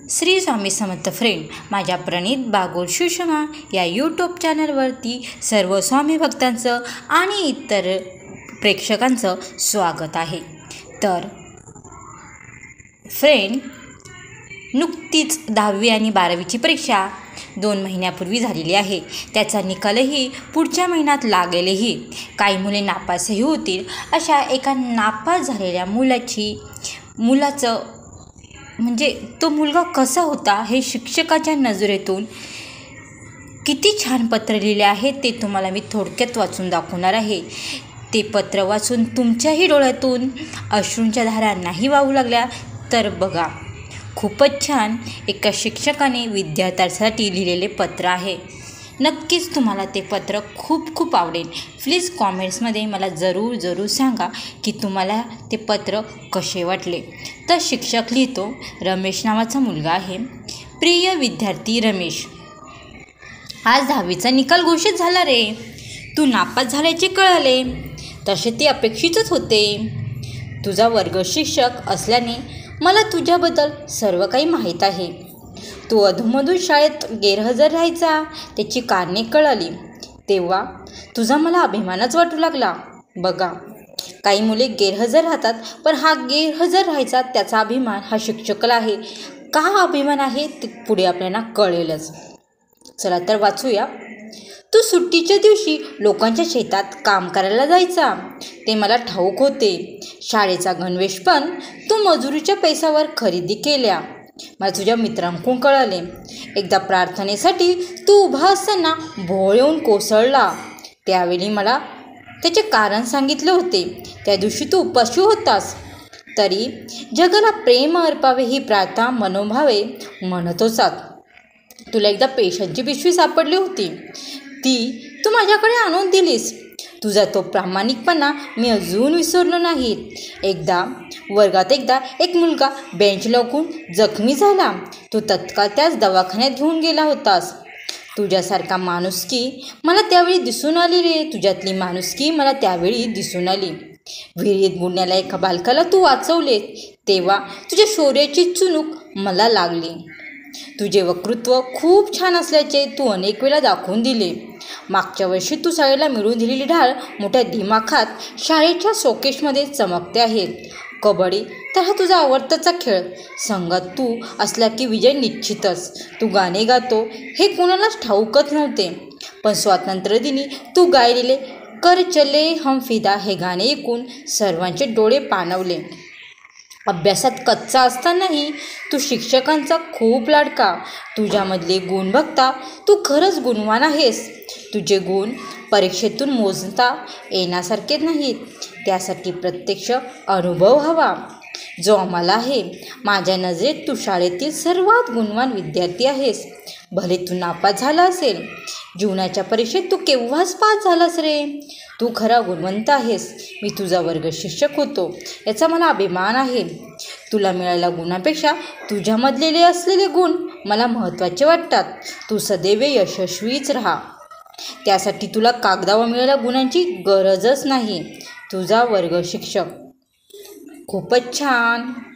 Shri Swami Samarth friend, माझ्या प्रणित बागोल सुषमा या YouTube चॅनलवरती सर्व स्वामी भक्तांचं आणि इतर प्रेक्षकांचं स्वागत आहे. तर फ्रेंड, नुकतीच 10वी आणि 12वीची परीक्षा 2 महिन्यापूर्वी झालेली आहे. त्याचा निकालही पुढच्या महिन्यात लागेलही. काही मुले नापासही होतील. अशा एका नापास झालेल्या मुलाचं म्हणजे तो मुलगा कसा होता हे शिक्षकाच्या नजरेतून किती छान पत्र लिहिले आहे ते तुम्हाला मी थोडक्यात वाचून दाखवणार आहे. ते पत्र वाचून तुमच्याही डोळ्यातून अश्रूंच्या धारा नाही वाहू लागल्या तर बघा, खूपच छान एका शिक्षकाने विद्यार्थ्यांसाठी लिहिलेले पत्र आहे. नक्कीच तुम्हाला ते पत्र खूप आवडेल. प्लीज कॉमेंट्समध्ये मला जरूर सांगा की तुम्हाला ते पत्र कसे वाटले. तर शिक्षक लिहितो, रमेश नावाचा मुलगा आहे. प्रिय विद्यार्थी रमेश, आज 10वीचा निकाल घोषित झाला रे. तू नापास झाल्याचे कळाले. तसे ते अपेक्षितच होते. तुझा वर्ग शिक्षक असल्याने मला तुझ्याबद्दल सर्व काही माहीत आहे. तू अधूनमधून शाळेत गैरहजर राहायचा, त्याची कारणे कळाली तेव्हा तुझा मला अभिमानच वाटू लागला. बघा, काही मुले गैरहजर राहतात, पण हा गैरहजर राहायचा त्याचा अभिमान हा शिक्षकाला आहे. का हा अभिमान आहे ते पुढे आपल्याला कळेलच. चला तर वाचूया. तू सुट्टीच्या दिवशी लोकांच्या शेतात काम करायला जायचा ते मला ठाऊक होते. शाळेचा गणवेश पण तू मजुरीच्या पैशावर खरेदी केल्या मला तुझ्या मित्रांकडून कळाले. एकदा प्रार्थनेसाठी तू उभा असताना भोळ येऊन कोसळला. त्यावेळी मला त्याचे कारण सांगितले होते. त्या दिवशी तू उपाशी होतास, तरी जगाला प्रेम अर्पावे ही प्रार्थना मनोभावे म्हणत होतात. तुला एकदा पैशांची पिशवी सापडली होती, ती तू माझ्याकडे आणून दिलीस. तुझा तो प्रामाणिकपणा मी अजून विसरलो नाही. वर्गात एक मुलगा बेंच लागून जखमी झाला. तू तत्काळ त्याच दवाखान्यात घेऊन गेला होतास. तुझ्यासारखा माणुसकी मला त्यावेळी दिसून आली रे. तुझ्यातली माणुसकी मला त्यावेळी दिसून आली. विहिरीत बुडण्याला एका बालकाला तू वाचवले तेव्हा तुझ्या शौर्याची चुणूक मला लागली. तुझे वक्तृत्व खूप छान असल्याचे तू अनेक वेळा दाखवून दिले. मागच्या वर्षी तू शाळेला मिळवून दिलेली ढाल मोठ्या दिमाखात शाळेच्या शोकेशमध्ये चमकते आहे. कबड्डी तर हा तुझा आवडताचा खेळ. संघात तू असला की विजय निश्चितच. तू गाणे गातो हे कोणालाच ठाऊकच नव्हते, पण स्वातंत्र्यदिनी तू गायलेले कर चले हम फिदा हे गाणे ऐकून सर्वांचे डोळे पाणवले. अभ्यासात कच्चा असतानाही तू शिक्षकांचा खूप लाडका. तुझ्यामधले गुण बघता तू खरंच गुणवान आहेस. तुझे गुण परीक्षेतून मोजता येण्यासारखे नाहीत. त्यासाठी प्रत्यक्ष अनुभव हवा, जो आम्हाला आहे. माझ्या नजरेत तू शाळेतील सर्वात गुणवान विद्यार्थी आहेस. भले तू नापास झाला असेल, जीवनाच्या परीक्षेत तू केव्हाच पास झालास रे. तू खरा गुणवंत आहेस. मी तुझा वर्ग शिक्षक होतो याचा मला अभिमान आहे. तुला मिळालेल्या गुणांपेक्षा तुझ्यामधलेले असलेले गुण मला महत्त्वाचे वाटतात. तू सदैव यशस्वीच राहा. त्यासाठी तुला कागदावर मिळालेल्या गुणांची गरजच नाही. तुझा वर्ग शिक्षक. खूपच छान.